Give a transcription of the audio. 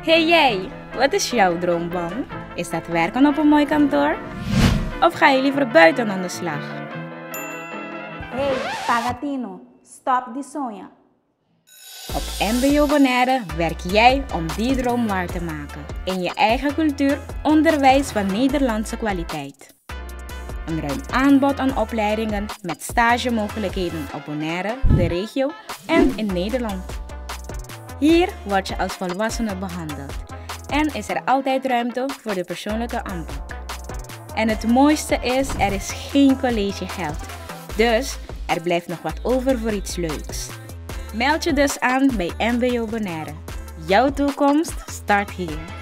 Hey jij, wat is jouw droombaan? Is dat werken op een mooi kantoor? Of ga je liever buiten aan de slag? Hey, Pagatino, stop die sonja. Op MBO Bonaire werk jij om die droom waar te maken. In je eigen cultuur, onderwijs van Nederlandse kwaliteit. Een ruim aanbod aan opleidingen met stagemogelijkheden op Bonaire, de regio en in Nederland. Hier word je als volwassene behandeld en is er altijd ruimte voor de persoonlijke aanpak. En het mooiste is, er is geen collegegeld, dus er blijft nog wat over voor iets leuks. Meld je dus aan bij MBO Bonaire. Jouw toekomst start hier.